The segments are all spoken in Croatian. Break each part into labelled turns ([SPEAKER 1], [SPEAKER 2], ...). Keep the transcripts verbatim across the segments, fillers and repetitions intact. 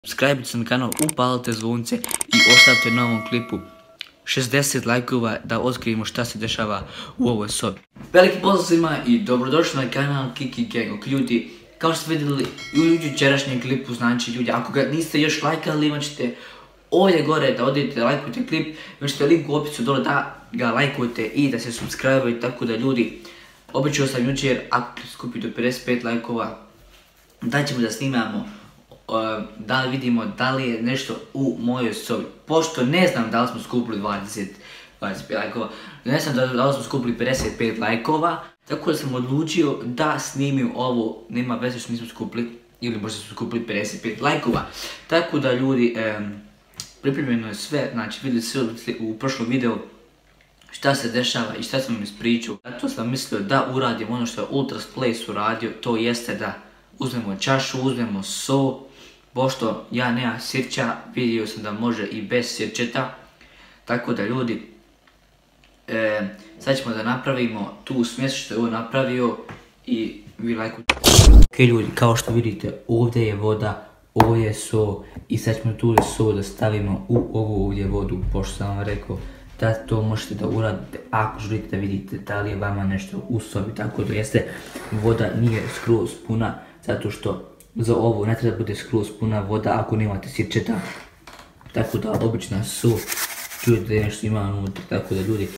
[SPEAKER 1] Subscribe se na kanal, upalite zvonce i ostavite na ovom klipu šezdeset lajkova da otkrijemo šta se dešava u ovoj sobi. Veliki pozdrav svima i dobrodošli na kanal Kiki Gang. Ljudi, kao što ste vidjeli u jučerašnjem klipu, znači ljudi, ako ga niste još lajkali, imat ćete ovdje gore da odete, lajkujte klip, imat ćete link u opisu dole da ga lajkujete i da se subscribe, tako da ljudi, obećao sam jučer, ako skupi do pedeset pet lajkova, da ćemo da snimamo da li vidimo da li je nešto u mojoj sobi. Pošto ne znam da li smo skupili dvadeset, dvadeset pet lajkova, ne znam da li smo skupili pedeset pet lajkova, tako da sam odlučio da snimim ovo, nema veze što nismo skupili, ili možda smo skupili pedeset pet lajkova. Tako da ljudi, em, pripremljeno je sve, znači vidjeli sve u prošlom videu šta se dešava i šta sam vam ispričao. Zato sam mislio da uradim ono što je Ultras Place uradio, to jeste da uzmemo čašu, uzmemo so, pošto ja nemam sirća, vidio sam da može i bez sirćeta. Tako da ljudi, e, sad ćemo da napravimo tu smjesu što je ovo napravio i vi lajkujte. Ok ljudi, kao što vidite, ovdje je voda, ovdje je so i sad ćemo tu so da stavimo u ovu ovdje vodu, pošto sam vam rekao da to možete da uradite ako želite da vidite da li je vama nešto u sobi. Tako da jeste, voda nije skroz puna, zato što za ovo ne treba bude skroz puna voda ako nemate sirćeta. Tako da obična so, čujete da nešto ima unutra, tako da ljudi,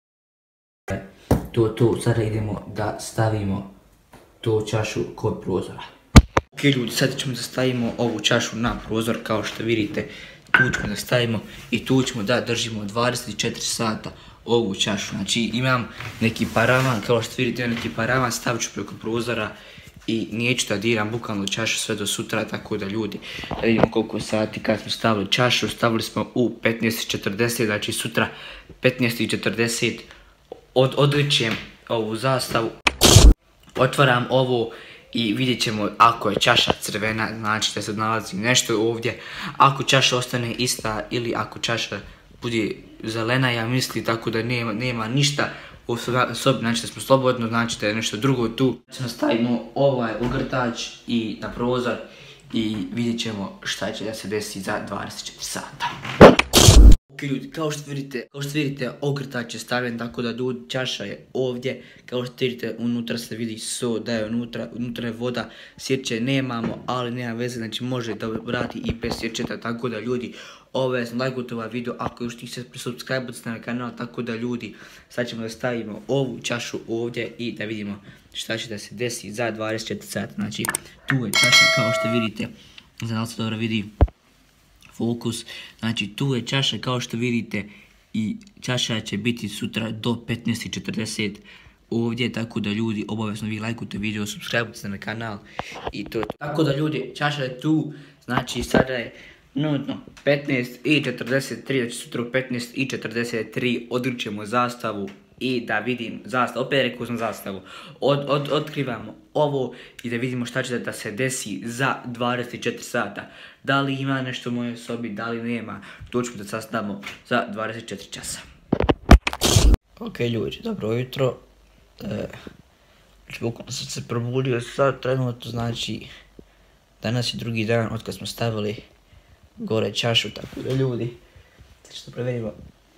[SPEAKER 1] to to, sada idemo da stavimo tu čašu kod prozora. Ok ljudi, sada ćemo da stavimo ovu čašu na prozor, kao što vidite, tu ćemo da stavimo i tu ćemo da držimo dvadeset četiri sata ovu čašu. Znači imam neki paravan, kao što vidite imam neki paravan, stavit ću preko prozora i neću da diram bukvalno čašu sve do sutra, tako da ljudi, da vidimo koliko sati kad smo stavili čašu, stavili smo u petnaest i četrdeset, znači sutra petnaest i četrdeset od, odličujem ovu zastavu, otvaram ovo i vidjet ćemo ako je čaša crvena, znači da se nalazi nešto ovdje, ako čaša ostane ista ili ako čaša bude zelena, ja mislim, tako da nema, nema ništa u sobi, znači da smo slobodno, znači da je nešto drugo tu. Znači stavimo ovaj ogrtač i na prozor i vidjet ćemo šta će da se desi za dvadeset četiri sata. Ok ljudi, kao što vidite, kao što vidite ogrtač je stavljen, tako da čaša je ovdje, kao što vidite unutra se vidi so da je unutra, unutra je voda, sirće nemamo, ali nema veze, znači može da vrati i bez sirćeta, tako da ljudi, ovo je lajkujte ovaj video ako još niste subscribe na kanal, tako da ljudi, sad ćemo da stavimo ovu čašu ovdje i da vidimo šta će da se desi za dvadeset četiri sata. Znači tu je čaša, kao što vidite, ne znam da li se dobro vidi fokus, znači tu je čaša kao što vidite i čaša će biti sutra do petnaest i četrdeset ovdje, tako da ljudi, obavezno vi lajkujte video, subscribe se na kanal i to je to. Tako da ljudi, čaša je tu, znači sada je nutno petnaest i četrdeset tri, znači sutra u petnaest i četrdeset tri odričemo zastavu i da vidim zastavu, opet rekao sam zastavu, od, od, otkrivamo ovo i da vidimo šta će da, da se desi za dvadeset četiri sata. Da li ima nešto u mojoj sobi, da li nema, to ćemo da sastavimo za dvadeset četiri časa. Ok ljudi, dobro jutro. E, znači bukvalno sam se probudio sad trenutno, znači danas je drugi dan od kad smo stavili gore čašu, tako da ljudi, sad što preverimo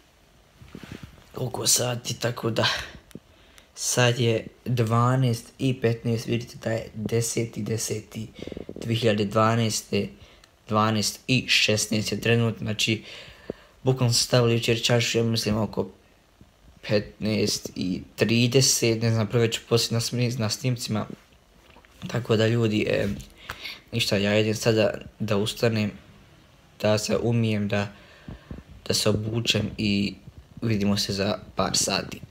[SPEAKER 1] koliko sati, tako da sad je dvanaest i petnaest, vidite da je deseti deseti dvije hiljade dvanaeste, dvanaest i šesnaest je trenutno, znači bukvalno sam stavili jučer čašu, ja mislim oko petnaest i trideset, ne znam, prvo ću poslije na snimcima, tako da ljudi, e, ništa, ja idem sada da ustanem, da se umijem, da, da se obučem i vidimo se za par sati.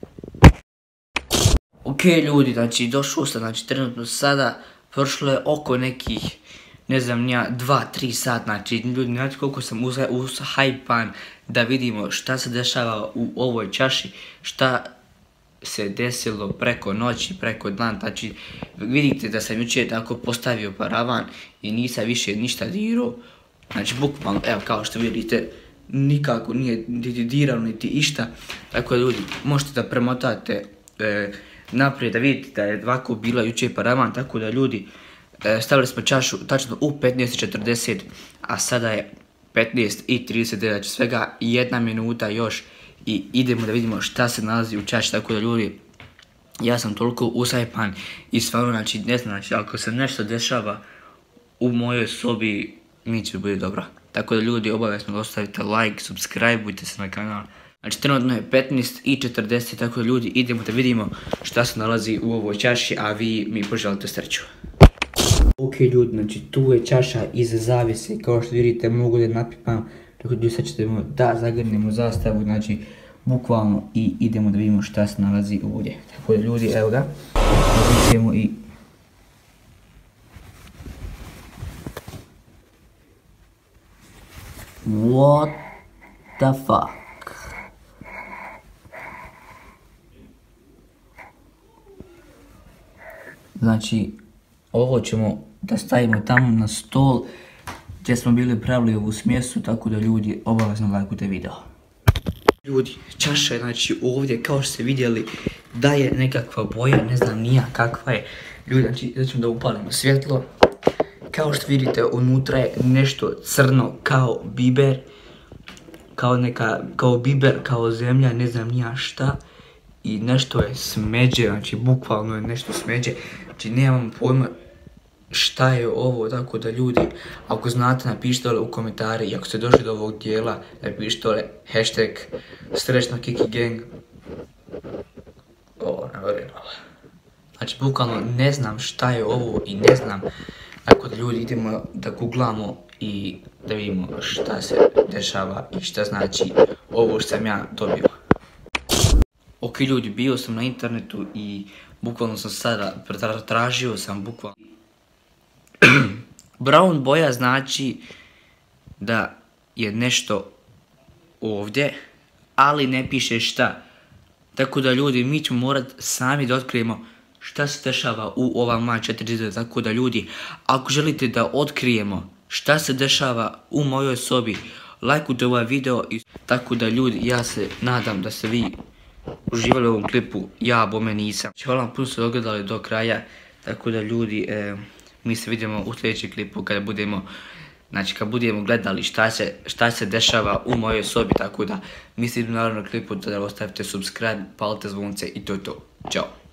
[SPEAKER 1] Ok ljudi, znači došao sam, znači trenutno sada, prošlo je oko nekih, ne znam nija, dva tri sata, znači ljudi, znači koliko sam uhajpan da vidimo šta se dešava u ovoj čaši, šta se desilo preko noći, preko dan, znači vidite da sam jučer tako postavio paravan i nisam više ništa dirao, znači bukvalno, evo kao što vidite, nikako nije niti dirano niti išta, tako da ljudi, možete da premotate e, naprijed da vidite da je ovako bila jučer paravan, tako da ljudi, e, stavili smo čašu tačno u petnaest i četrdeset, a sada je petnaest i trideset devet, znači svega jedna minuta još i idemo da vidimo šta se nalazi u čaši, tako da ljudi, ja sam toliko usajpan i stvarno, znači ne znam, znači ako se nešto dešava u mojoj sobi, mi će biti dobro. Tako da ljudi, obavezno ostavite like, subscribeujte se na kanal. Znači trenutno je petnaest i četrdeset, tako da ljudi, idemo da vidimo šta se nalazi u ovoj čaši, a vi mi poželite sreću. Ok ljudi, znači tu je čaša iza zavjese, kao što vidite mogu da napipam, tako da sad ćemo da zagrnemo zastavu, znači bukvalno i idemo da vidimo šta se nalazi ovdje. Tako da ljudi, evo ga, ćemo i... What the fuck? Znači, ovo ćemo da stavimo tamo na stol gdje smo bili pravili ovu smjesu, tako da ljudi obavezno lajkujte video. Ljudi, čaša je znači ovdje, kao što ste vidjeli, da je nekakva boja, ne znam nija kakva je. Ljudi, znači, da ćemo da upalimo svjetlo. Kao što vidite, unutra je nešto crno kao biber. Kao neka, kao biber, kao zemlja, ne znam nija šta. I nešto je smeđe, znači bukvalno je nešto smeđe. Znači nemam pojma šta je ovo, tako da ljudi, ako znate napišite u komentari i ako ste došli do ovog dijela, napišite hashtag srećna Kiki Gang. O, ne vjerujem. Znači bukvalno ne znam šta je ovo i ne znam, tako da ljudi idemo da googlamo i da vidimo šta se dešava i šta znači ovo što sam ja dobio. Ok ljudi, bio sam na internetu i bukvalno sam sada tražio sam bukvalno. Brown boja znači da je nešto ovdje, ali ne piše šta. Tako da ljudi, mi ćemo morat sami da otkrijemo šta se dešava u ova moja četiri zida. Tako da ljudi, ako želite da otkrijemo šta se dešava u mojoj sobi, lajkujte ovaj video. Tako da ljudi, ja se nadam da ste vi uživali u ovom klipu, ja bome nisam. Hvala vam puno što ste ogledali do kraja, tako da ljudi, e, mi se vidimo u sljedećem klipu kada budemo, znači kad budemo gledali šta se, šta se dešava u mojoj sobi, tako da mi se vidimo naravno u klipu da ostavite subscribe, palite zvonce i to je to. Ćao.